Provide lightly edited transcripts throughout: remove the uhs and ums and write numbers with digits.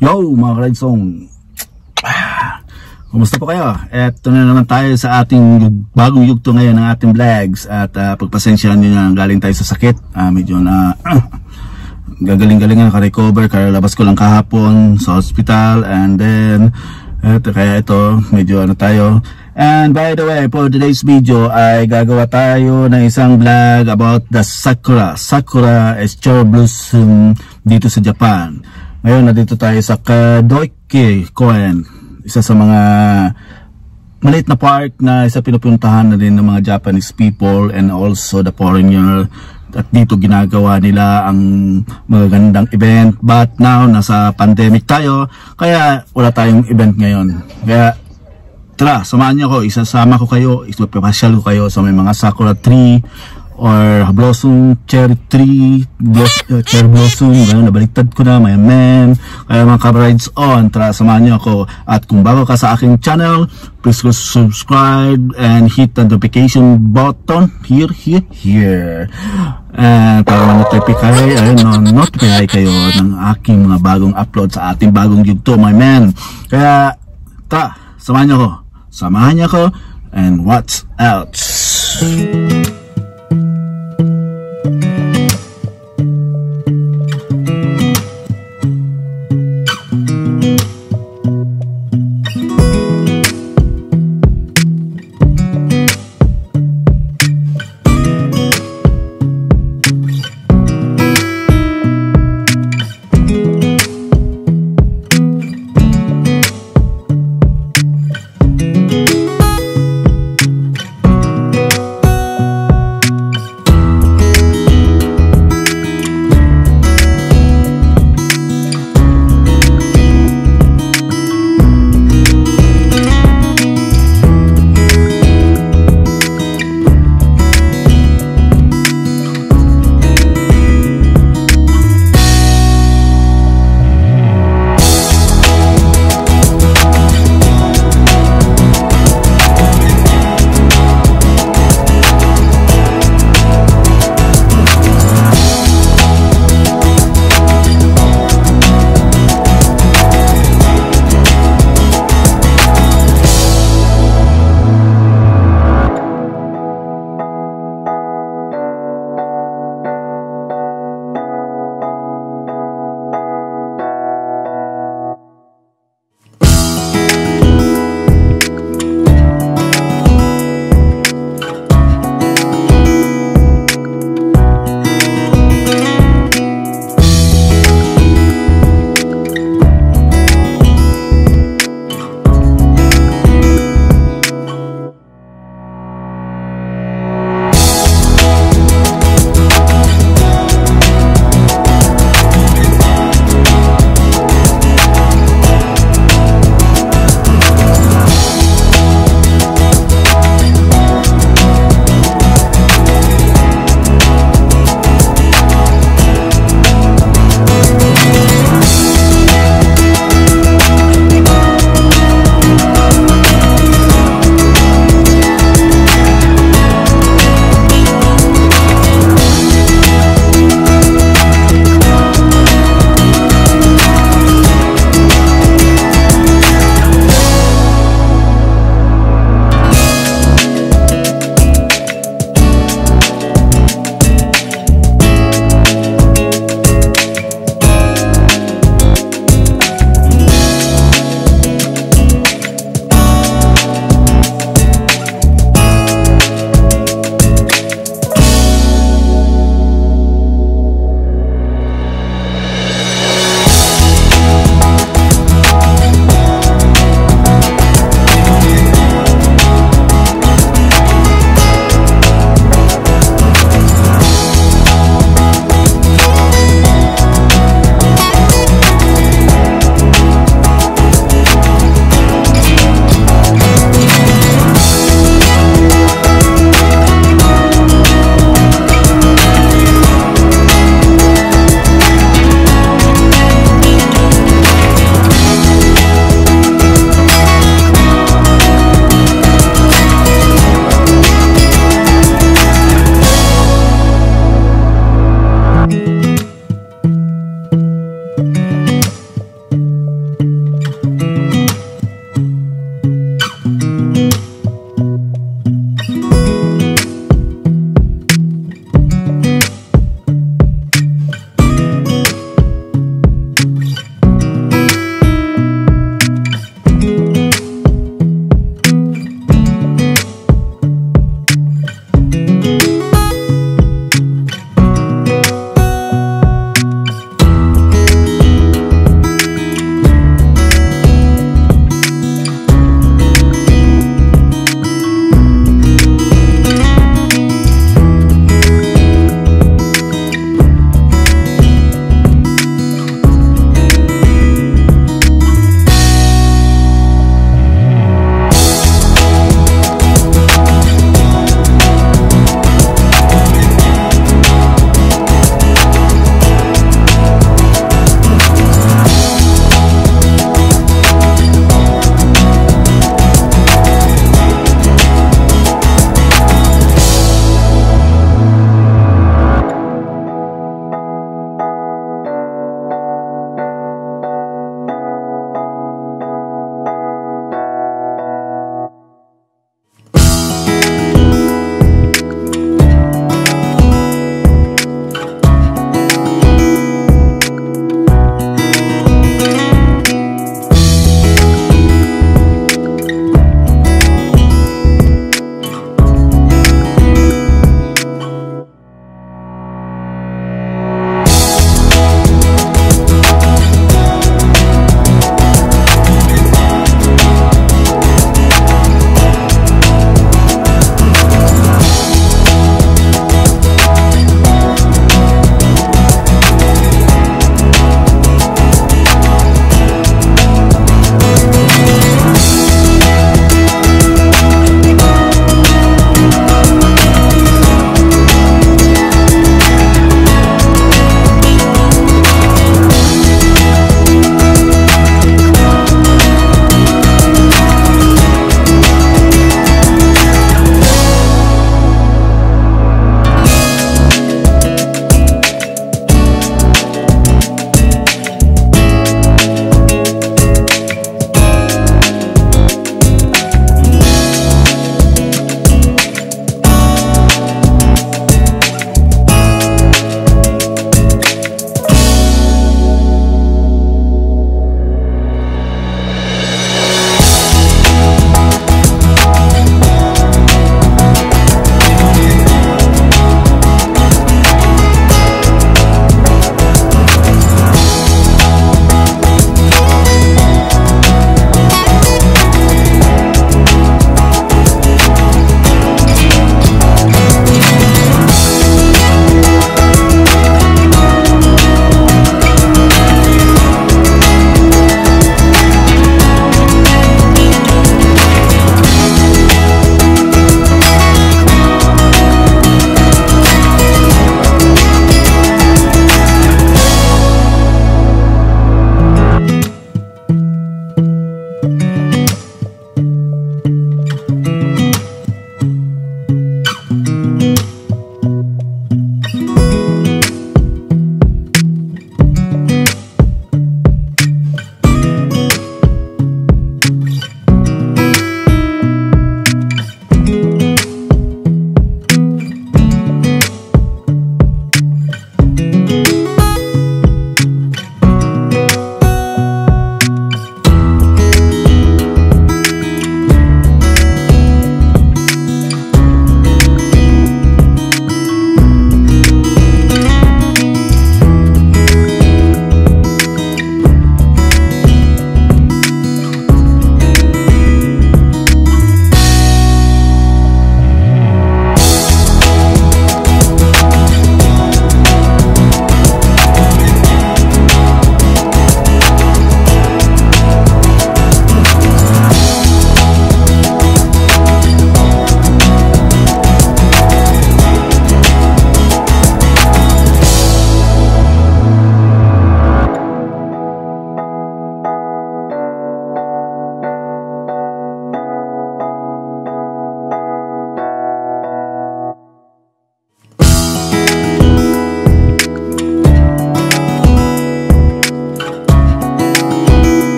Yo mga ka-Redzone, kumusta po kayo? Eto na naman tayo sa ating bagong yugto ngayon ng ating vlogs. At pagpasensyahan nyo na, galing tayo sa sakit. Medyo na gagaling-galing na, ka-recover. Kalabas ko lang kahapon sa hospital. And then kaya ito medyo tayo. And by the way, for today's video ay gagawa tayo ng isang vlog about the Sakura cherry blossom dito sa Japan. Ngayon, nandito tayo sa Kadoike-koen, isa sa mga maliit na park na isa pinupuntahan na din ng mga Japanese people and also the foreigner. At dito ginagawa nila ang magagandang event. But now, nasa pandemic tayo, kaya wala tayong event ngayon. Kaya tara, samahan niyo ako, isasama ko kayo, ipapasyal ko kayo sa may mga sakura tree or blossom, cherry tree, cherry blossom. Ngayon, nabaliktad ko na, my man. Kaya mga ka-rides on, tara, samahan niyo ako. At kung bago ka sa aking channel, please subscribe and hit the notification button here. And para notify kayo ng aking mga bagong upload sa ating bagong yugto, my man. Kaya, tara, samahan niyo ako, and watch out.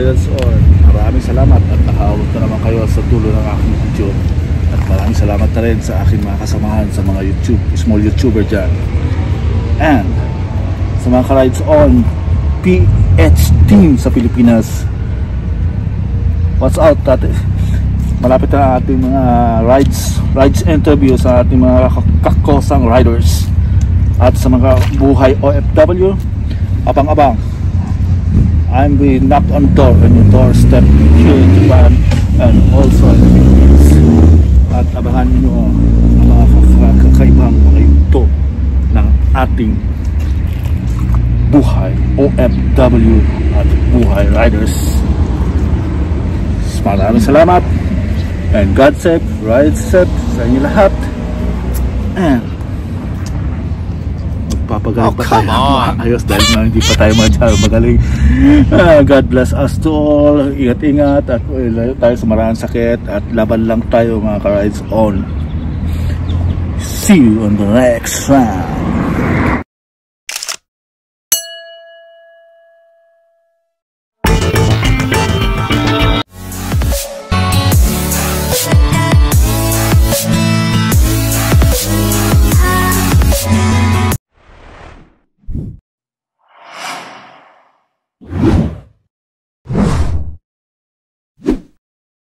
Rides On. Maraming salamat at nakahawag na naman kayo sa dulo ng aking video. At maraming salamat na rin sa aking mga kasamahan sa mga small YouTuber dyan. And sa mga ka-Rides On PH team sa Pilipinas, what's out, tate? Malapit na ating mga rides interview sa ating mga kakosang riders. At sa mga buhay OFW, abang-abang, I'm being knocked on door on your doorstep here in Japan and also in the Philippines. At abangan nyo ang mga kakaibang mga yugto ng ating buhay OFW at buhay riders. Maraming salamat and God safe, ride safe sa inyo lahat. And magpapagaling pa tayo ayos dahil na hindi pa tayo magaling. God bless us to all. Ingat-ingat at layo tayo sa maraming sakit at laban lang tayo mga ka-Rides On. See you on the next round.